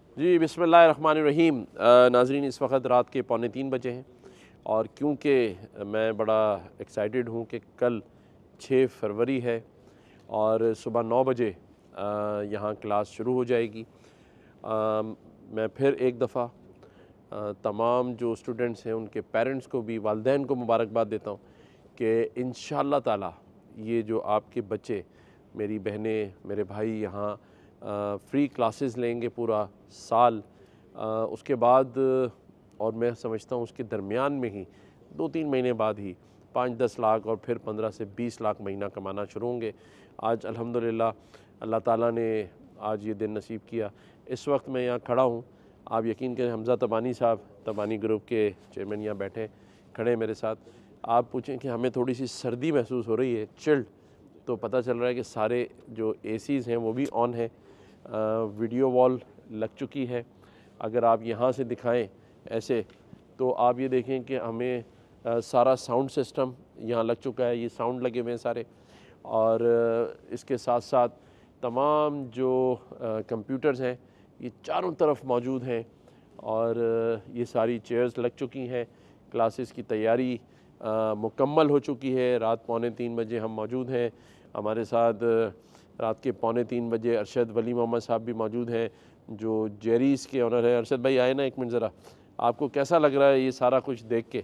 जी बिस्मिल्लाहिर्रहमानिर्रहीम। नाज़रीन, इस वक्त रात के 2:45 बजे हैं और क्योंकि मैं बड़ा एक्साइटेड हूँ कि कल 6 फरवरी है और सुबह 9 बजे यहाँ क्लास शुरू हो जाएगी। मैं फिर एक दफ़ा तमाम जो स्टूडेंट्स हैं उनके पेरेंट्स को भी, वालिदैन को मुबारकबाद देता हूँ कि इंशाअल्लाह ताला ये जो आपके बच्चे, मेरी बहनें, मेरे भाई यहाँ फ्री क्लासेस लेंगे पूरा साल। उसके बाद और मैं समझता हूँ उसके दरमियान में ही 2-3 महीने बाद ही 5-10 लाख और फिर 15 से 20 लाख महीना कमाना शुरू होंगे। आज अल्हम्दुलिल्लाह अल्लाह ताला ने आज ये दिन नसीब किया। इस वक्त मैं यहाँ खड़ा हूँ, आप यकीन करें हमज़ा तबानी साहब, तबानी ग्रुप के चेयरमैन यहाँ बैठे खड़े हैं मेरे साथ। आप पूछें कि हमें थोड़ी सी सर्दी महसूस हो रही है, चिल्ड, तो पता चल रहा है कि सारे जो एसीज़ हैं वो भी ऑन हैं। वीडियो वॉल लग चुकी है। अगर आप यहाँ से दिखाएं ऐसे तो आप ये देखें कि हमें सारा साउंड सिस्टम यहाँ लग चुका है, ये साउंड लगे हुए हैं सारे। और इसके साथ साथ तमाम जो कंप्यूटर्स हैं ये चारों तरफ मौजूद हैं और ये सारी चेयर्स लग चुकी हैं। क्लासेस की तैयारी मुकम्मल हो चुकी है। रात 2:45 बजे हम मौजूद हैं। हमारे साथ रात के 2:45 बजे अरशद वली मोहम्मद साहब भी मौजूद हैं जो जेरीज़ के ऑनर है। अरशद भाई आए ना एक मिनट ज़रा, आपको कैसा लग रहा है ये सारा कुछ देख के?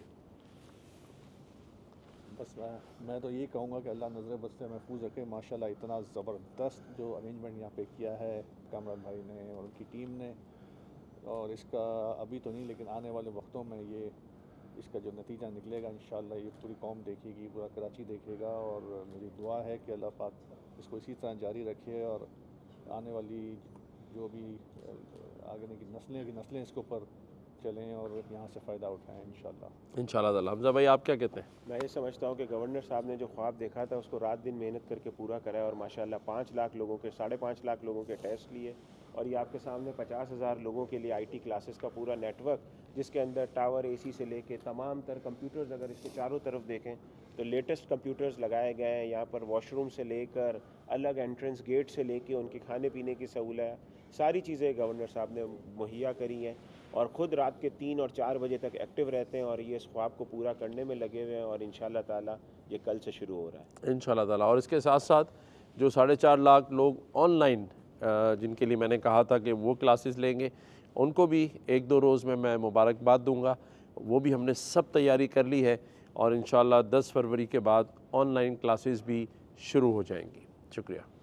बस मैं तो यही कहूँगा कि अल्लाह नज़र बद से महफूज रखे। माशाल्लाह इतना ज़बरदस्त जो अरेंजमेंट यहाँ पे किया है कामरान भाई ने और उनकी टीम ने, और इसका अभी तो नहीं लेकिन आने वाले वक्तों में ये इसका जो नतीजा निकलेगा इंशाअल्लाह ये पूरी कौम देखेगी, पूरा कराची देखेगा। और मेरी दुआ है कि अल्लाह पाक इसको इसी तरह जारी रखे और आने वाली जो भी आगे की नस्लें इसके ऊपर चलें और यहाँ से फ़ायदा उठाएँ इंशाअल्लाह। इंशाअल्लाह ताला। हमज़ा भाई आप क्या कहते हैं? मैं ये समझता हूँ कि गवर्नर साहब ने जो ख्वाब देखा था उसको रात दिन मेहनत करके पूरा करा है और माशाल्लाह 5 लाख लोगों के 5.5 लाख लोगों के टेस्ट लिए और ये आपके सामने 50,000 लोगों के लिए आईटी क्लासेस का पूरा नेटवर्क, जिसके अंदर टावर एसी से लेके तमाम तर कंप्यूटर्स, अगर इसके चारों तरफ देखें तो लेटेस्ट कंप्यूटर्स लगाए गए हैं। यहाँ पर वॉशरूम से लेकर अलग एंट्रेंस गेट से लेके उनके खाने पीने की सहूलत, सारी चीज़ें गवर्नर साहब ने मुहैया करी हैं और ख़ुद रात के 3 और 4 बजे तक एक्टिव रहते हैं और ये इस ख्वाब को पूरा करने में लगे हुए हैं और इंशाअल्लाह ताला ये कल से शुरू हो रहा है इंशाअल्लाह ताला। और इसके साथ साथ जो 4.5 लाख लोग ऑनलाइन जिनके लिए मैंने कहा था कि वो क्लासेस लेंगे, उनको भी 1-2 रोज़ में मैं मुबारकबाद दूंगा। वो भी हमने सब तैयारी कर ली है और इंशाअल्लाह 10 फरवरी के बाद ऑनलाइन क्लासेस भी शुरू हो जाएंगी। शुक्रिया।